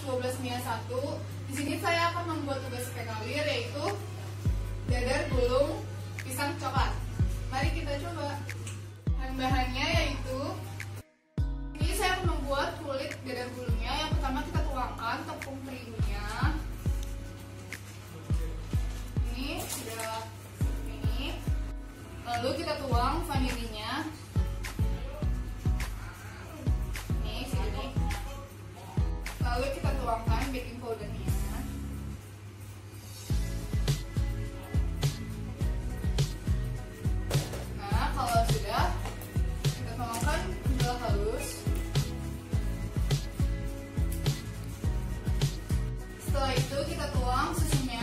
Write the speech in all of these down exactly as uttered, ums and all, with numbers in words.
dua belas minus satu. Di sini saya akan membuat tugas P K W yaitu dadar gulung pisang coklat. Mari kita coba. Bahan-bahannya yaitu ini saya akan membuat kulit dadar gulungnya. Yang pertama kita tuangkan tepung terigunya. Ini sudah seperti ini. Lalu kita tuang vanilinya. Ini segini. Lalu kita tuangkan baking powdernya. Nah, kalau sudah kita tuangkan gula halus. Setelah itu kita tuang susunya.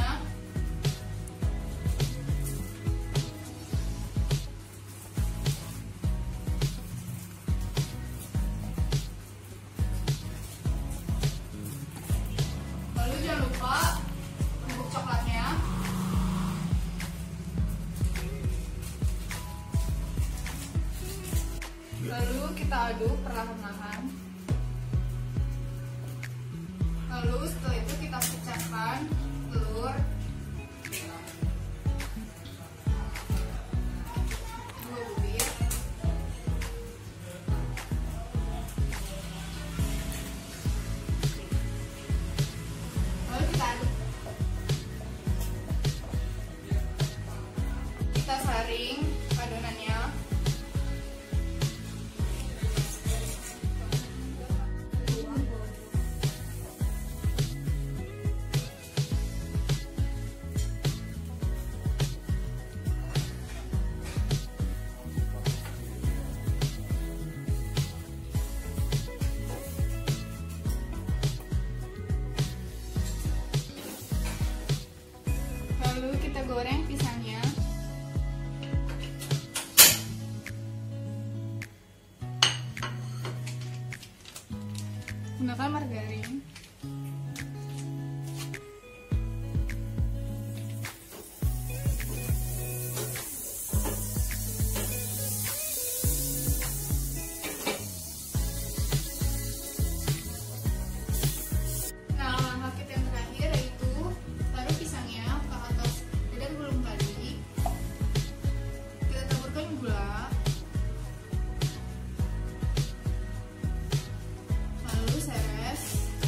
Lalu jangan lupa bubuk coklatnya. Lalu kita aduk perlahan-lahan. Lalu setelah itu kita pecahkan telur. Dua butir. Lalu kita aduk. Kita saring adonannya. Lalu kita goreng pisangnya. Gunakan margarin. Nah, langkah kita yang terakhir yaitu taruh pisangnya ke atas dadar gulung tadi. Kita taburkan gula. Lalu seres.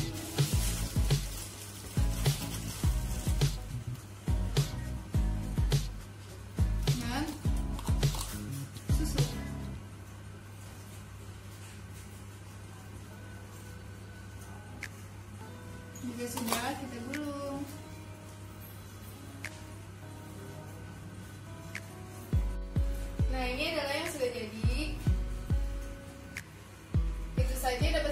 Dan susu. Jika sudah, kita gulung. Nah, ini adalah yang sudah jadi. Itu saja dapat